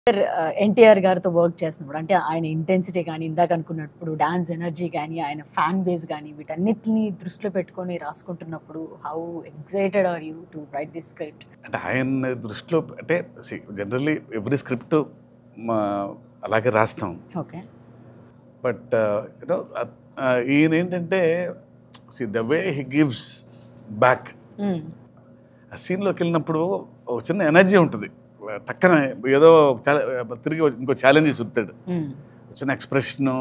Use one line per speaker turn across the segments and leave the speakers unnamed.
ఎన్టీఆర్ గారితో వర్క్ చేస్తున్నప్పుడు అంటే ఆయన ఇంటెన్సిటీ కానీ ఇందాక అనుకున్నప్పుడు డాన్స్ ఎనర్జీ కానీ ఆయన ఫ్యాన్ బేస్ కానీ వీటన్నిటిని దృష్టిలో పెట్టుకొని రాసుకుంటున్నప్పుడు how excited are you to write this script?
అంటే ఆయన దృష్టిలో అంటే జనరల్లీ ఎవ్రీ స్క్రిప్ట్ అలాగే రాస్తాం.
ఓకే.
బట్ యూనో ఈయన ఏంటంటే the way he gives back. ఆ సీన్లోకి వెళ్ళినప్పుడు ఒక చిన్న ఎనర్జీ ఉంటుంది. టక్కన ఏదో తిరిగి ఇంకో ఛాలెంజెస్ చెప్తాడు. చిన్న ఎక్స్ప్రెషను,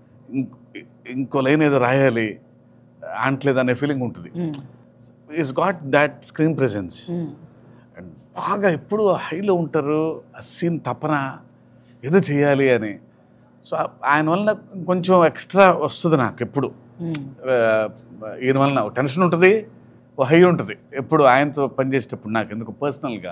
ఇంకో లైన్ ఏదో రాయాలి అంటలేదు అనే ఫీలింగ్ ఉంటుంది. Is got that screen presence. And బాగా ఎప్పుడు హైలో ఉంటారు. ఆ సీన్ తపన ఏదో చేయాలి అని. సో ఆయన వలన కొంచెం ఎక్స్ట్రా వస్తుంది నాకు ఎప్పుడు. ఈయన వలన టెన్షన్ ఉంటుంది, ఓ హై ఉంటుంది ఎప్పుడు ఆయనతో పనిచేసేటప్పుడు. నాకు ఎందుకు పర్సనల్గా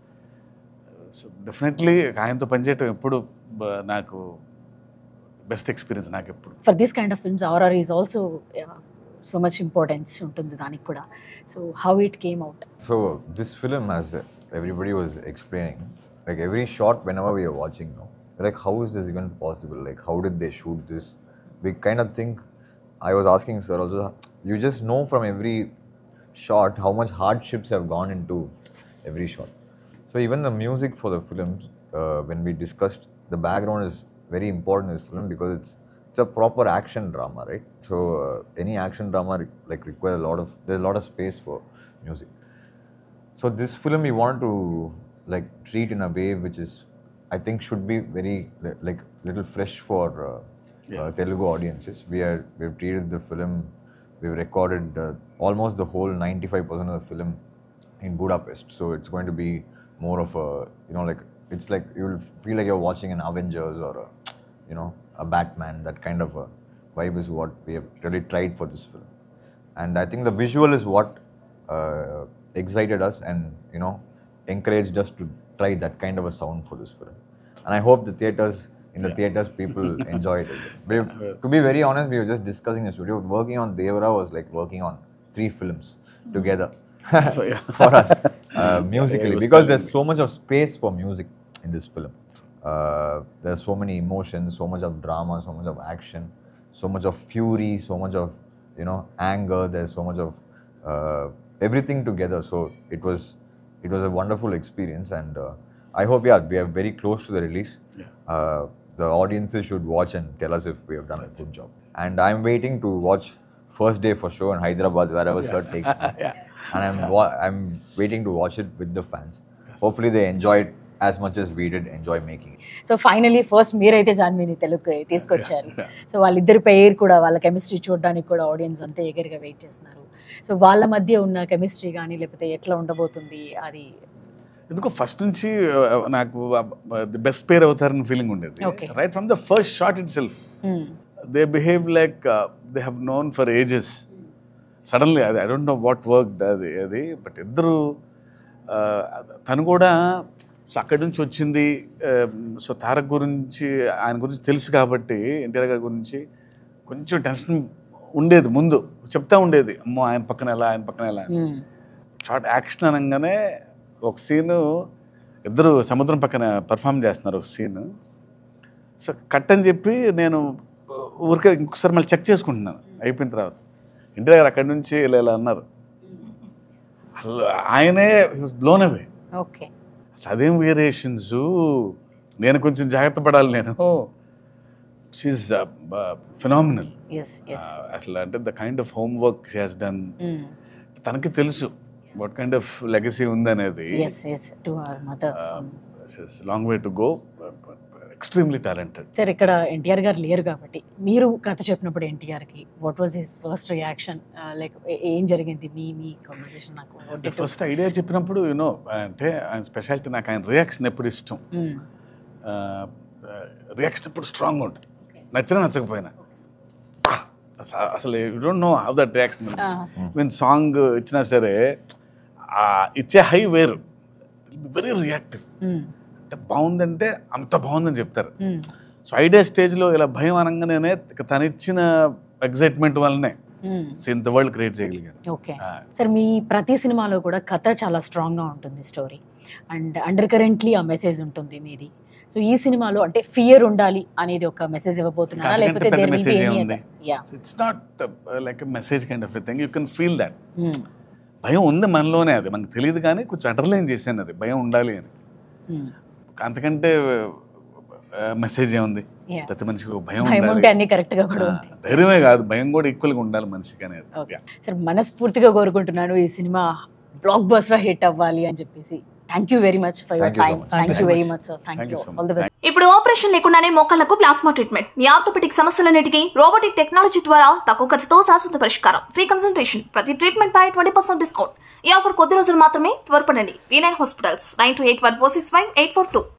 సో డెఫినెట్లీ ఆయనతో పనిచేయటం ఎప్పుడు నాకు బెస్ట్ ఎక్స్పీరియన్స్ నాకు ఎప్పుడు.
For this kind of films RR is also so much importance ఉంటుంది దానికి కూడా. So how it came out?
So this film, as everybody was explaining, like every shot whenever we are watching, no, like how is this even possible? Like how did they shoot this? We kind of think, I was asking sir also, you just know from every shot how much hardships have gone into every shot. So even the music for the films, when we discussed, the background is very important in this film because it's a proper action drama, right? So any action drama like requires there's a lot of space for music. So this film we want to like treat in a way which is, I think, should be very like little fresh for Telugu audiences. We've treated the film, we've recorded almost the whole 95% of the film in Budapest. So it's going to be more of a, you know, like it's like you'll feel like you're watching an Avengers or a, you know, a Batman. That kind of a vibe is what we have really tried for this film. And I think the visual is what excited us and, you know, encouraged us to try that kind of a sound for this film. And I hope the theaters, in the theaters, people enjoy it. To be very honest, we were just discussing the studio. Working on Devara was like working on 3 films together.
So, yeah.
For us, musically, because there's so much of space for music in this film. There's so many emotions, so much of drama, so much of action, so much of fury, so much of, you know, anger. There's so much of everything together. So it was a wonderful experience, and I hope we are very close to the release. The audiences should watch and tell us if we have done a good job. And I'm waiting to watch first day for show in Hyderabad, wherever sir takes me. And I'm waiting to watch it with the fans. Hopefully they enjoy it as much as we did enjoy making it.
So finally first మీరైతే జాన్వీని తెలుగుకి తీసుకొచ్చారు. So వాళ్ళిద్దరి పేరు కూడా, వాళ్ళ chemistry చూడడానికి కూడా ఆడియన్స్ అంతా ఎగర్గా వెయిట్ చేస్తున్నారు. సో వాళ్ళ మధ్య ఉన్న కెమిస్ట్రీ కానీ లేకపోతే ఎట్లా ఉండబోతుంది అది?
ఎందుకో ఫస్ట్ నుంచి నాకు ది బెస్ట్ పేర్ అవుతారని ఫీలింగ్ ఉండేది. Right from the first shot itself they behave like they have known for ages. Suddenly అది I don't know what work అది బట్ ఇద్దరు తను కూడా సో అక్కడి నుంచి వచ్చింది. సో తారక్ గురించి, ఆయన గురించి తెలుసు కాబట్టి ఎన్టీఆర్ గారి గురించి కొంచెం టెన్షన్ ఉండేది. ముందు చెప్తా ఉండేది, అమ్మో ఆయన పక్కన ఎలా షార్ట్ యాక్షన్ అనగానే ఒక సీను ఇద్దరు సముద్రం పక్కన పర్ఫామ్ చేస్తున్నారు ఒక సీను. సో కట్ అని చెప్పి నేను ఊరికే ఇంకొకసారి మళ్ళీ చెక్ చేసుకుంటున్నాను అయిపోయిన తర్వాత. ఎన్టీఆర్ గారు అక్కడి నుంచి ఇలా అన్నారు, అసలు ఆయనే బ్లోన్ అవే.
ఓకే,
అసలు అదేం వేరియేషన్స్, నేను కొంచెం జాగ్రత్త పడాలి, నేను షీఈస్ ఫినామినల్. అసలు అంటే the kind of homework she has done. తనకి తెలుసు వాట్ కైండ్ ఆఫ్ లెగసీ ఉందనేది. Long way to go, extremely talented.
Sir ఇక్కడ ఎన్టీఆర్ గారు లేరు కాబట్టి మీరు కథ చెప్పినప్పుడు ఎన్టీఆర్కి what was his first reaction? Like ఏం జరిగింది మీ కాన్వర్సేషన్? నాకు
ఫస్ట్ ఐడియా చెప్పినప్పుడు యూనో అంటే ఆయన స్పెషాలిటీ, నాకు ఆయన రియాక్షన్ ఎప్పుడు ఇష్టం. రియాక్షన్ ఎప్పుడు స్ట్రాంగ్ ఉంటుంది, నచ్చినా నచ్చకపోయినా. అసలు you don't know how that reaction. Mean song ఇచ్చినా సరే ఇచ్చే హై వేరు, వెరీ రియాక్టివ్. అంటే బాగుందంటే అంత బాగుందని చెప్తారు. సో ఐడియా స్టేజ్లో ఇలా భయం అనగానే తను ఇచ్చిన ఎగ్జైట్మెంట్ వల్లనే ఇంత వరల్డ్ క్రియేట్ చేయగలిగాను.
ఓకే సార్, మీ ప్రతి సినిమాలో కూడా కథ చాలా స్ట్రాంగ్గా ఉంటుంది, స్టోరీ అండ్ అండర్ కరెంట్లీ ఆ మెసేజ్ ఉంటుంది మీది. సో ఈ సినిమాలో అంటే ఫియర్ ఉండాలి అనేది ఒక మెసేజ్ ఇవ్వబోతున్నారా, లేకపోతే there will be any other? Yeah.
It's not like message kind of thing, you can feel that. భయం ఉంది మనలోనే, అది మనకు తెలియదు కానీ కొంచెం అండర్లైన్ చేశాను అది భయం ఉండాలి అని. అంతకంటే మెసేజ్ ఏముంది,
Yeah.
ప్రతి మనిషికి ఒక భయం
భయం ఉంటే
ఉండాలి.
అన్ని కరెక్ట్ గా కూడా ఉంది.
ధైర్యమే కాదు, భయం కూడా ఈక్వల్గా ఉండాలి మనిషికి అనేది.
ఓకే సార్, మనస్ఫూర్తిగా కోరుకుంటున్నాను ఈ సినిమా బ్లాక్ బస్టర్ హిట్ అవ్వాలి అని చెప్పేసి. Thank you very much for your
Thank you so
time.
much.
Thank you very much sir. Thank
Thank
you.
you so
all the best.
ఇప్పుడు ఆపరేషన్ లేకుండానే మోకాళ్లకు plasma treatment, మీ orthopaedic సమస్యలన్నిటికీ robotic technology ద్వారా తక్కువ ఖర్చుతో శాశ్వత పరిష్కారం, ఫ్రీ కన్సల్టేషన్, ప్రతి ట్రీట్మెంట్ పై 20% డిస్కౌంట్. ఈ ఆఫర్ కొద్ది రోజులు మాత్రమే, త్వరపడండి. V9 hospitals 9281465842.